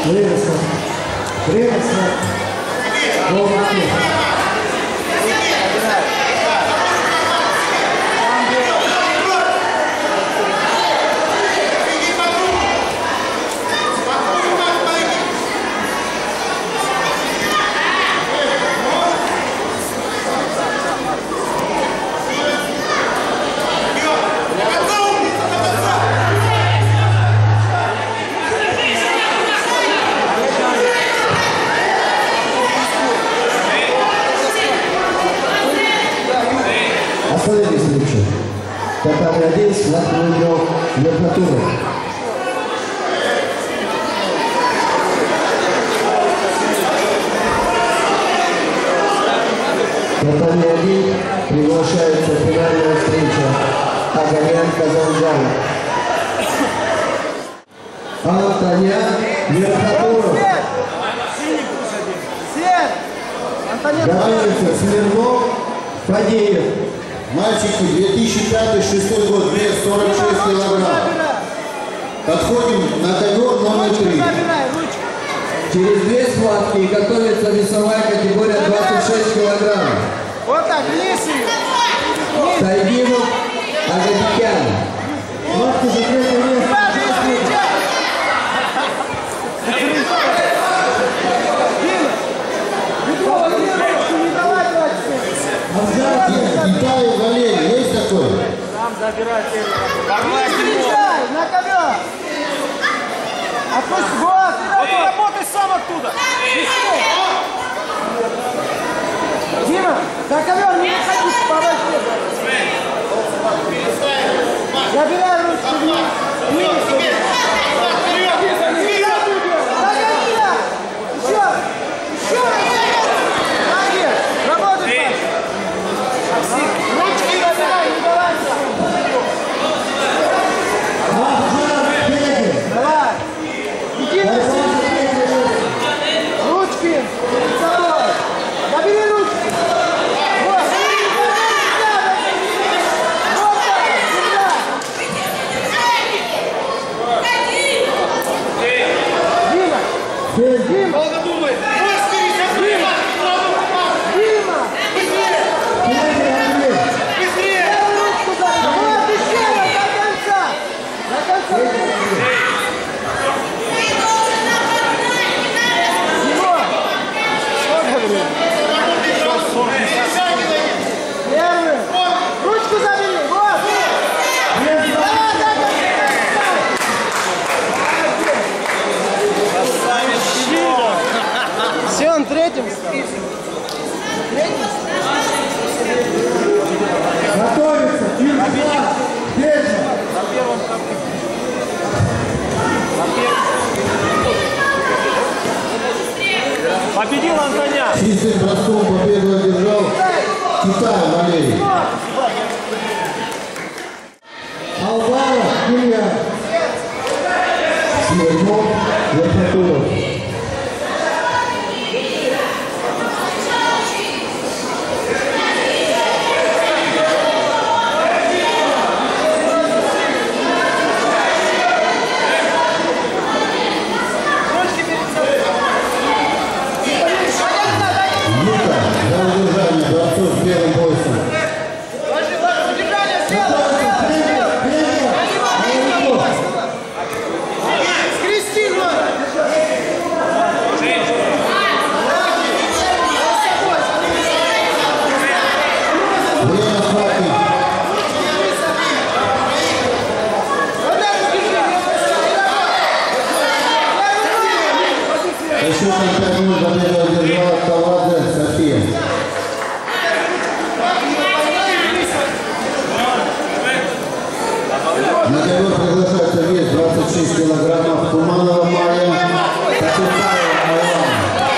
Татарный 11, Влад выиграл Верхотуру. Татарный 1 приглашается финальная встреча Аганян Казанжан. Антонян Верхотуров. Готовится Смирнов Фадеев. Мальчики, 2005-2006 год, вес 46 килограмм. Подходим на ковер номер 3. Через 2 схватки готовится весовая категория 26 килограмм. Вот так, вниз ее. Тайгинов Агадикян. Схватки за 3 место. Виталий Валерий, есть такой? Сам забирай первый. Встречай, на ковер. Отпусти, вот, работай сам оттуда. Дима, на ковер не выходи, подожди. Забирай ручку вниз. Победил Антонян. Чистым броском победу одержал Китай Валерий. Албанов Илья. Смирнов Верхотуров. На ковер приглашается вес 26 килограммов Туманова Мария, Татукаева Алана.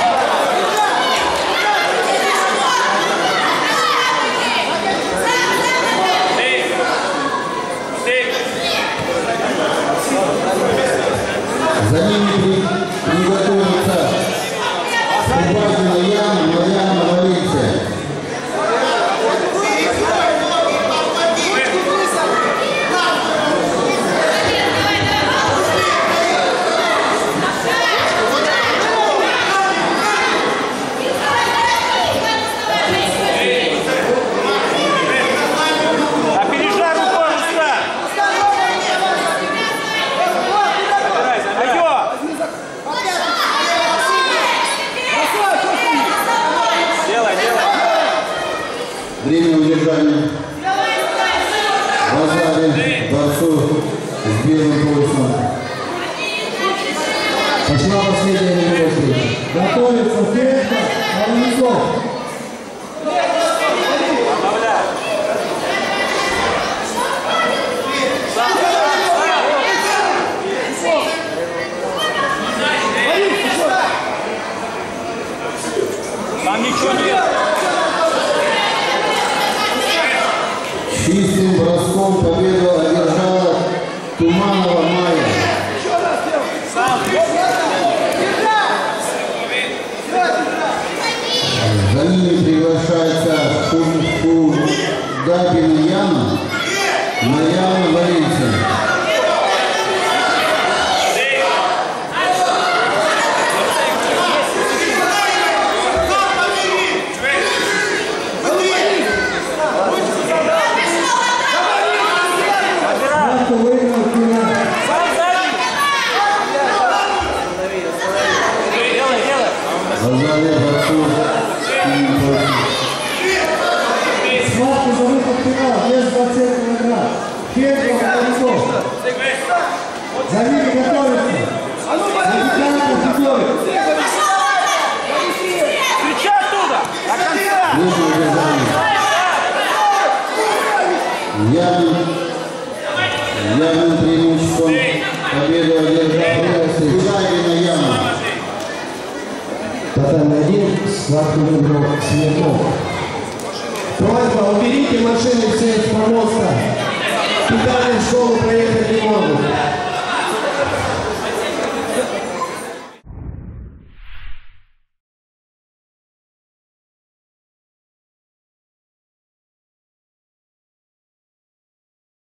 За ними приготовится Кубатина Яна, Марьяна Валенция. Пошла последняя минута встречи. Готовится средство. Армяков. Там ничего нет. Чистым броском победу одержала Туманова Майя. За ними приглашается Габина Яна, Марьяна Валенсия. Схватка за выход в финал, без 20 килограмм. Федоров, Армяков. За ними готовится. Американцы готовят. Кричи оттуда! До конца! Лучшее удержание. Явным преимуществом победу одержал Габина Яна. Татами 1, схватку выиграл Смирнов. Просьба, уберите машины все из помоста. Туда в школу проехать не могут.